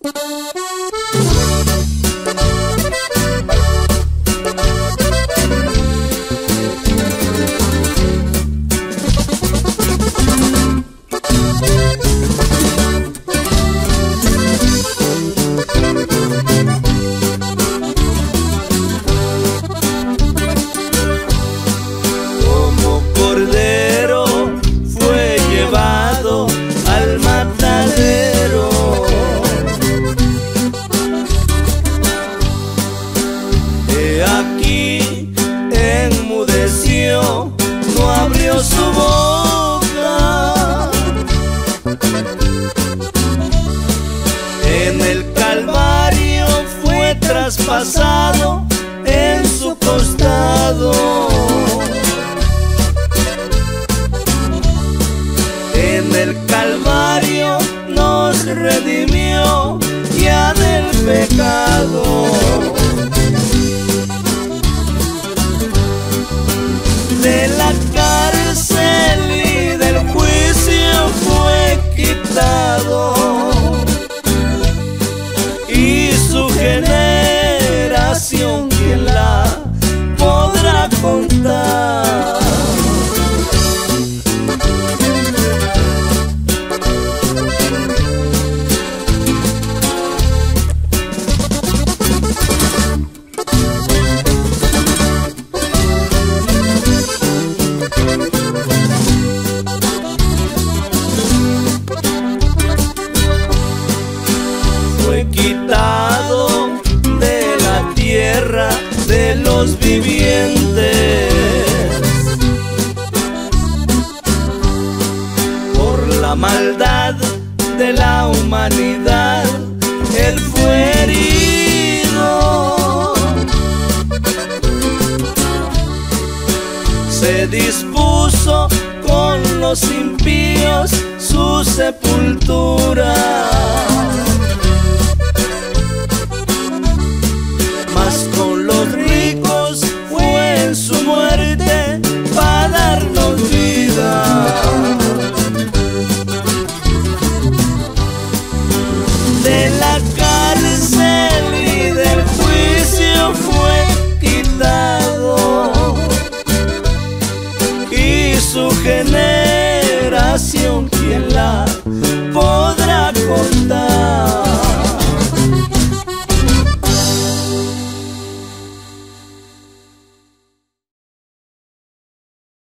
No abrió su boca. En el Calvario fue traspasado en su costado. En el Calvario nos redimió ya del pecado. De la cárcel y del juicio fue quitado, y su generación, ¿quién la podrá contar? Fue quitado de la tierra de los vivientes por la maldad de la humanidad. Él fue herido, se dispuso con los impíos su sepultura. Mas con los ricos fue en su muerte para darnos vida. De la cárcel y del juicio fue quitado, y su generación,